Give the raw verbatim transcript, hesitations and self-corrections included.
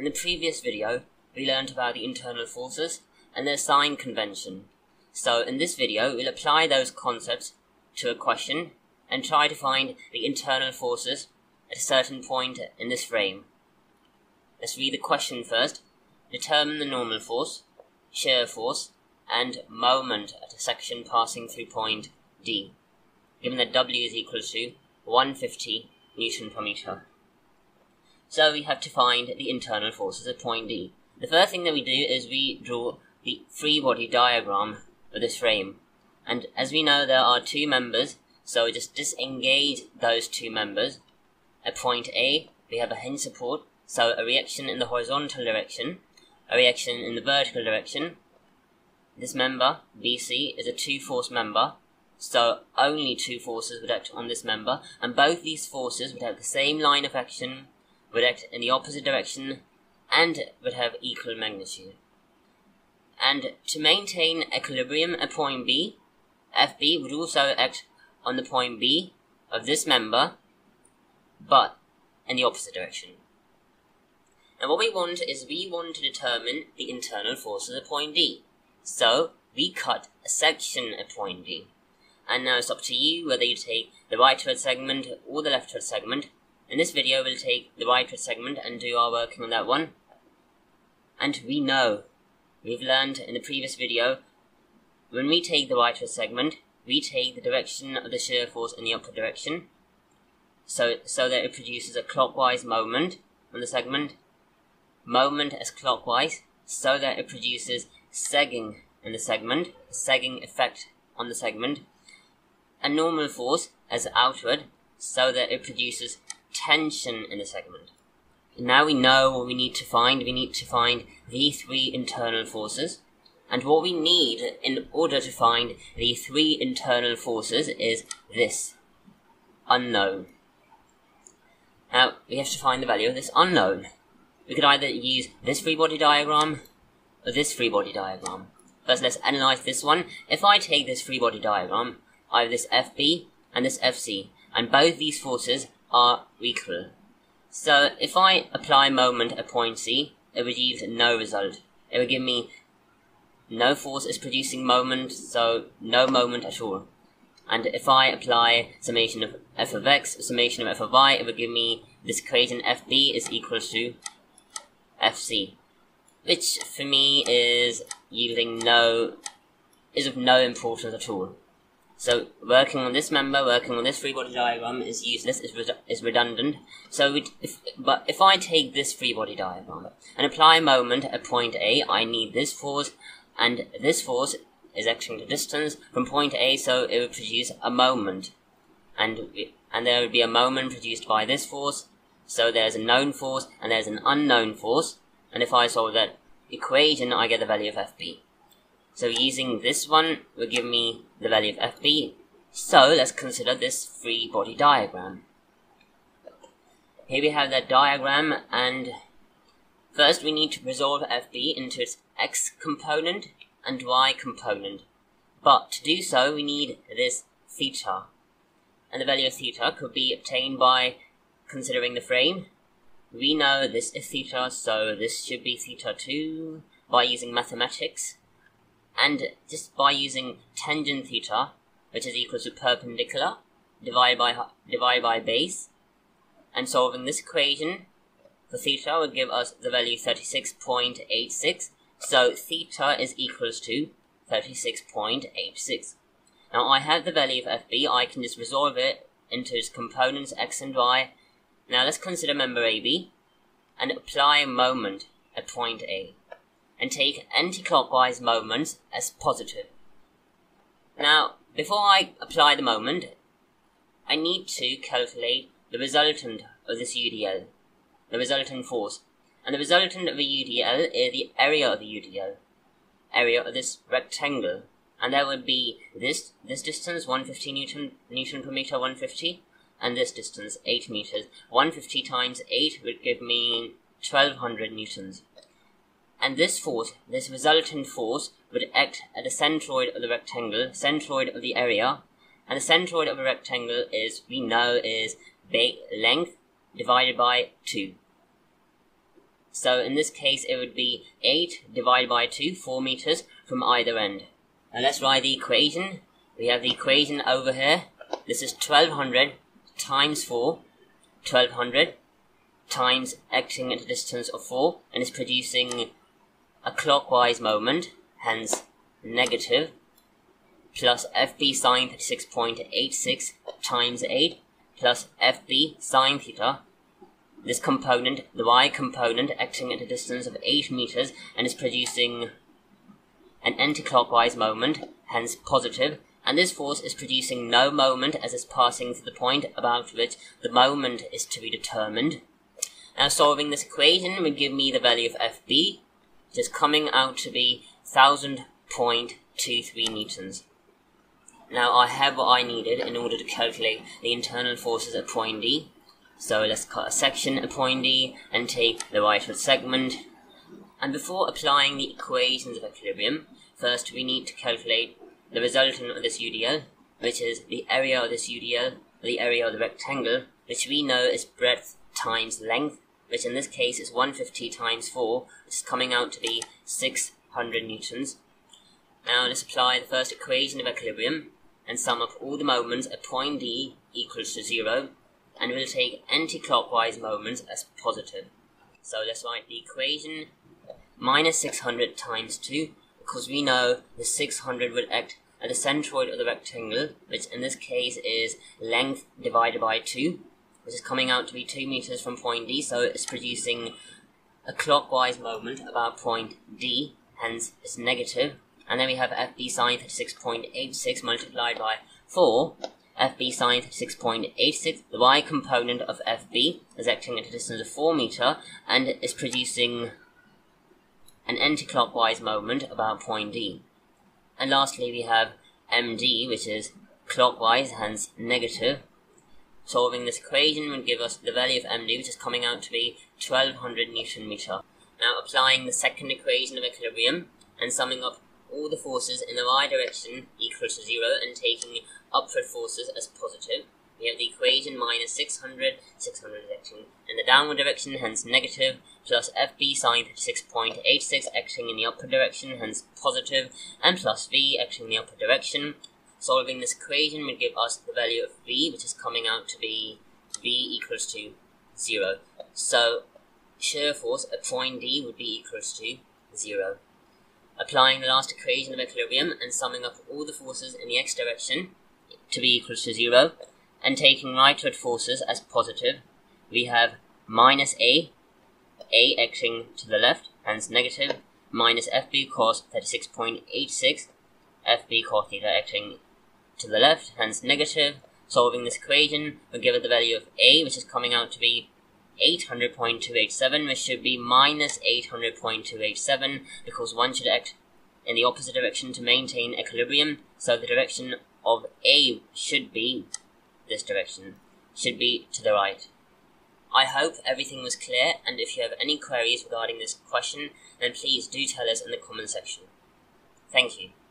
the previous video, we learned about the internal forces and their sign convention. So in this video, we'll apply those concepts to a question and try to find the internal forces at a certain point in this frame. Let's read the question first. Determine the normal force, shear force, and moment at a section passing through point D, given that W is equal to one hundred fifty Newton per meter. So we have to find the internal forces at point D. The first thing that we do is we draw the free body diagram of this frame. And as we know, there are two members, so just disengage those two members. At point A, we have a hinge support, so a reaction in the horizontal direction, a reaction in the vertical direction. This member, B C, is a two-force member, so only two forces would act on this member, and both these forces would have the same line of action, would act in the opposite direction, and would have equal magnitude. And to maintain equilibrium at point B, F B would also act on the point B of this member, but in the opposite direction. And what we want is we want to determine the internal forces at point D. So we cut a section at point D. And now it's up to you whether you take the right-hand segment or the left-hand segment. In this video, we'll take the right-hand segment and do our working on that one. And we know, we've learned in the previous video, when we take the right-hand segment, we take the direction of the shear force in the upward direction, so, so that it produces a clockwise moment on the segment, moment as clockwise, so that it produces sagging in the segment, a sagging effect on the segment, and normal force as outward, so that it produces tension in the segment. Now we know what we need to find. We need to find the three internal forces. And what we need in order to find the three internal forces is this unknown. Now, we have to find the value of this unknown. We could either use this free body diagram or this free body diagram. First, let's analyze this one. If I take this free body diagram, I have this F B and this F C, and both these forces are equal. So if I apply moment at point C, it would yield no result. It would give me no force is producing moment, so no moment at all. And if I apply summation of f of x, summation of f of y, it would give me this equation F B is equal to F C, which for me is yielding no, is of no importance at all. So working on this member, working on this free body diagram is useless, is, redu is redundant. So we if, but if I take this free body diagram and apply moment at point A, I need this force, and this force is acting the distance from point A, so it would produce a moment. And, and there would be a moment produced by this force, so there's a known force and there's an unknown force, and if I solve that equation, I get the value of F B. So using this one will give me the value of F B. So let's consider this free body diagram. Here we have that diagram, and first we need to resolve F B into its x component and y component. But to do so, we need this theta. And the value of theta could be obtained by considering the frame. We know this is theta, so this should be theta two by using mathematics. And just by using tangent theta, which is equal to perpendicular, divided by, divided by base, and solving this equation for theta would give us the value thirty-six point eight six, so theta is equals to thirty-six point eight six. Now I have the value of F B, I can just resolve it into its components x and y. Now let's consider member A B, and apply moment at point A, and take anti-clockwise moments as positive. Now, before I apply the moment, I need to calculate the resultant of this U D L, the resultant force. And the resultant of a U D L is the area of the U D L, area of this rectangle. And that would be this this distance, one hundred fifty Newton, Newton per meter, one hundred fifty, and this distance, eight meters. one hundred fifty times eight would give me twelve hundred newtons. And this force, this resultant force, would act at the centroid of the rectangle, centroid of the area, and the centroid of a rectangle is, we know, is length divided by two. So in this case it would be eight divided by two, four meters from either end. Now let's write the equation. We have the equation over here. This is twelve hundred times four, twelve hundred times acting at a distance of four, and is producing a clockwise moment, hence negative, plus F B sine thirty-six point eight six times eight, plus F B sine theta. This component, the y component, acting at a distance of eight meters and is producing an anti-clockwise moment, hence positive, and this force is producing no moment as it's passing through the point about which the moment is to be determined. Now solving this equation would give me the value of F B, which is coming out to be one thousand point two three newtons. Now I have what I needed in order to calculate the internal forces at point D. So let's cut a section at point D and take the rightward segment. And before applying the equations of equilibrium, first we need to calculate the resultant of this U D L, which is the area of this U D L, the area of the rectangle, which we know is breadth times length, which in this case is one hundred fifty times four, which is coming out to be six hundred newtons. Now let's apply the first equation of equilibrium and sum up all the moments at point D equals to zero, and we'll take anti-clockwise moments as positive. So let's write the equation minus six hundred times two, because we know the six hundred would act at the centroid of the rectangle, which in this case is length divided by two, which is coming out to be two meters from point D, so it's producing a clockwise moment about point D, hence it's negative. And then we have F B sine thirty-six point eight six multiplied by four, F B sine thirty-six point eight six, the y component of F B is acting at a distance of four meter and is producing an anti-clockwise moment about point D. And lastly we have M D, which is clockwise, hence negative. Solving this equation would give us the value of M D, which is coming out to be twelve hundred newton meter. Now applying the second equation of equilibrium and summing up all the forces in the y direction equal to zero and taking upward forces as positive, we have the equation minus six hundred, six hundred is acting in the downward direction, hence negative, plus F B sine thirty-six point eight six acting in the upward direction, hence positive, and plus V acting in the upward direction. Solving this equation would give us the value of V, which is coming out to be V equals to zero. So shear force at point D would be equals to zero. Applying the last equation of equilibrium and summing up all the forces in the x direction to be equal to zero, and taking rightward forces as positive, we have minus A, A acting to the left, hence negative, minus F B cos thirty-six point eight six, F B cos theta acting to the left, hence negative. Solving this equation will give it the value of A, which is coming out to be eight hundred point two eight seven, which should be minus eight hundred point two eight seven, because one should act in the opposite direction to maintain equilibrium, so the direction of A should be this direction, should be to the right. I hope everything was clear, and if you have any queries regarding this question, then please do tell us in the comment section. Thank you.